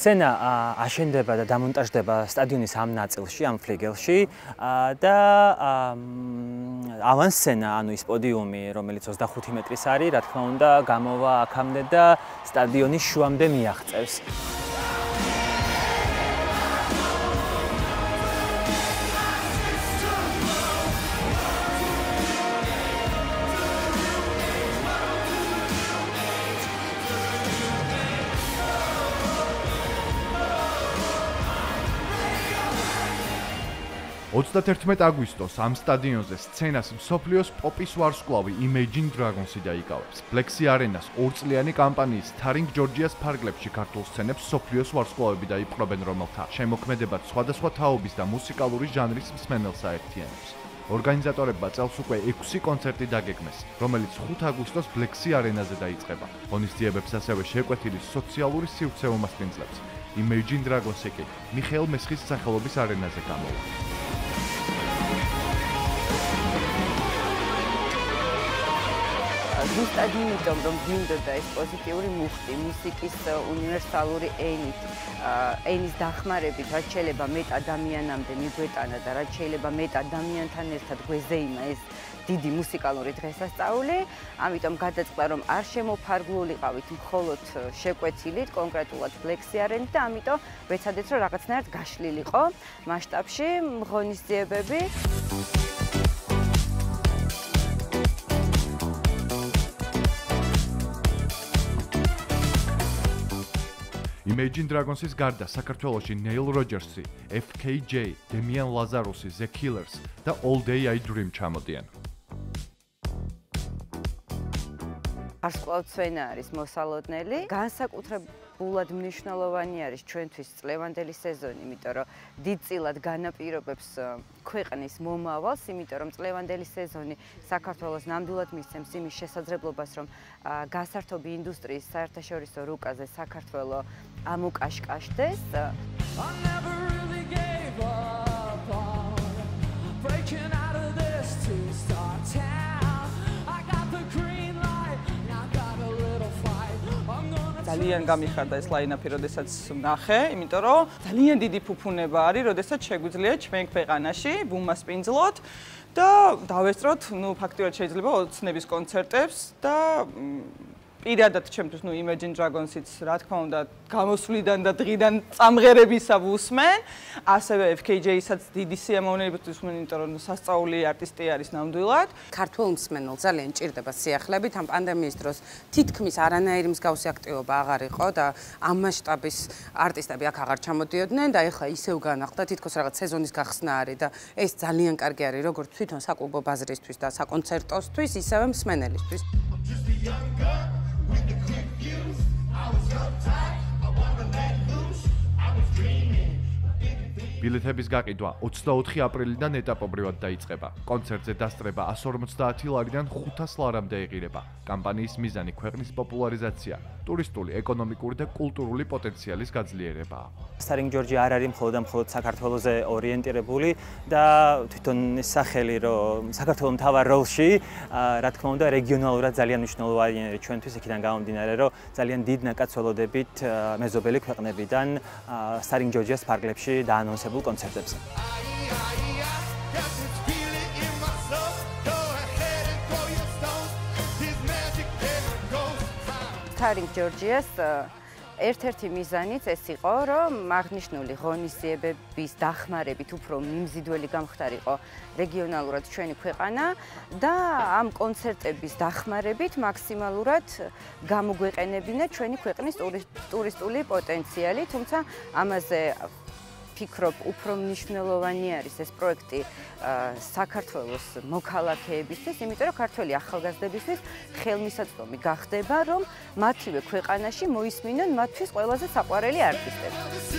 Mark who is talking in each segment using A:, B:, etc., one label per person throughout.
A: სცენა აშენდება და დამონტაჟდება სტადიონის ამ ნაწილში, ამ ფლიგელში და ავანსცენა, ანუ ის პოდიუმი, რომელიც 25 მეტრის არის, რა თქმა უნდა, გამოვა აქამდე და სტადიონის შუამდე მიაღწევს.
B: აგვისტოს ამ სტადიონზე სცენას მსოფლიოს პოპის ვარსკვლავი იმეჯინ დრაგონსი დაიკავებს. Flexi არენას ორწლიანი კამპანიის Starring Georgia's ფარგლებში ქართულ სცენებს მსოფლიოს ვარსკვლავები დაიპყრობენ, რომელთა შემოქმედებაც სხვადასხვა თაობის და მუსიკალური ჟანრის მსმენელს აერთიანებს. ორგანიზატორებმა წელს უკვე 6 კონცერტი დაგეგმეს, რომელიც 5 აგვისტოს Flexi არენაზე დაიწყება. ღონისძიებებს ასევე შეკვეთილი სოციალური სივრცე უმასპინძლებს. იმეჯინ დრაგონსი კი მიხეილ მესხის სახელობის არენაზე გამოვა.
C: Rustavi იმიტომ რომ გინდოდა ეს პოზიტიური მუხტი მუსიკის უნივერსალური ენით, ენის დახმარებით, რაც შეიძლება მეტ ადამიანამდე მიგვეტანა და რაც შეიძლება მეტ ადამიანთან ერთად გვეზეიმა ეს დიდი მუსიკალური დღესასწაული, ამიტომ გადაწყდა რომ არ შემოფარგლულიყავით მხოლოდ შეკვეთილით, კონკრეტულად Flexi არენით და ამიტომ ვეცადეთ რომ რაღაცნაირად გაშლილიყო მასშტაბში ღონისძიებები.
B: Imagine Dragonsის გარდა საქართველოში Neil Rogersი, FKJ, Demian Lazarusი, The Killers და All Day I Dream ჩამოდიან.
C: Ვარსკვლავთცვენა არის მოსალოდნელი, განსაკუთრებულად მნიშვნელოვანი არის ჩვენთვის წლევანდელი სეზონი, იმიტომ რომ დიდწილად განაპირობებს ქვეყნის მომავალს, იმიტომ რომ წლევანდელი სეზონი საქართველოს ნამდვილად მისცემს იმის შესაძლებლობას, რომ გასართობი ინდუსტრიის საერთაშორისო რუკაზე საქართველო ამუკაშკაშდეს.
D: ძალიან გამიხარდა ეს ლაინაპი, როდესაც ვნახე, იმიტომ რომ ძალიან დიდი ფუფუნება არის, როდესაც შეგვიძლია ჩვენ ქვეყანაში ვუმასპინძლოთ და დავესწროთ, ფაქტიურად შეიძლება ოცნების კონცერტებს და პირადად ჩემთვის Imagine Dragonsიც რა თქმა უნდა გამოსვლიდან და დღიდან წამღერებისა ვუსმენ, ასევე FKJ-საც დიდი სიამოვნებით ვუსმენ, იმიტომ რომ სასწაული არტისტი არის ნამდვილად.
E: ქართულ მსმენელს ძალიან ჭირდება სიახლებით, ამ პანდემიის დროს თითქმის არანაირი მსგავსი აქტივობა აღარ იყო და ამ მასშტაბის არტისტები აქ აღარ ჩამოდიოდნენ და ეხლა ისევ განახლდა, თითქოს რაღაც სეზონის გახსნა არის და ეს ძალიან კარგი არის როგორც თვითონ საკლუბო ბაზრისთვის და საკონცერტოსთვის, ისევე მსმენელისთვის.
B: ბილეთების გაყიდვა 24 აპრილიდან ეტაპობრივად დაიწყება. კონცერტზე დასწრება 150 ლარიდან 500 ლარამდე ეღირება. კამპანიის მიზანი ქვეყნის პოპულარიზაცია, ტურისტული, ეკონომიკური და კულტურული პოტენციალის გაძლიერებაა.
A: Starring Georgia არ არის მხოლოდ საქართველოზე ორიენტირებული და თვითონ ეს სახელი რომ საქართველოს მთავარ როლში, რა თქმა უნდა, რეგიონალურად ძალიან მნიშვნელოვანია ჩვენთვის, იქიდან გამომდინარე, რომ ძალიან დიდ ნაკაცველოდებით მეზობელი ქვეყნებიდან Starring Georgia's ფარგლებში დაანონსებულ კონცერტებზე.
C: Starring Georgia's ერთ-ერთი მიზანიც ეს იყო, რომ აღნიშნული ღონისძიებების დახმარებით უფრო მიმზიდველი გამხდარიყო რეგიონალურად ჩვენი ქვეყანა და ამ კონცერტების დახმარებით მაქსიმალურად გამოგვეყენებინა ჩვენი ქვეყნის ტურისტული პოტენციალი, თუმცა ამაზე ფიქრობ, უფრო მნიშვნელოვანი არის ეს პროექტი საქართველოს მოქალაქეებისთვის, იმიტომ რომ ქართველი ახალგაზრდებისთვის ხელმისაწვდომი გახდება, რომ მათივე ქვეყანაში მოისმინონ მათთვის ყველაზე საყვარელი არტისტები.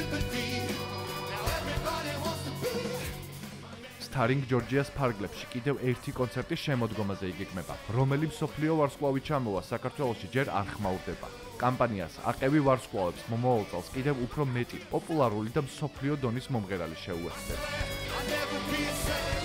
B: Starring Georgia's ფარგლებში კიდევ ერთი კონცერტი შემოდგომაზე იგეგმება, რომელიც მსოფლიო ვარსკვლავი ჩამოვა საქართველოში ჯერ არ ხმაურდება. კამპანიას აყევი ვარსკვლავებს მომავალ წელს კიდევ უფრო მეტი, პოპულარული და მსოფლიო დონის მომღერალი შეუერთდება.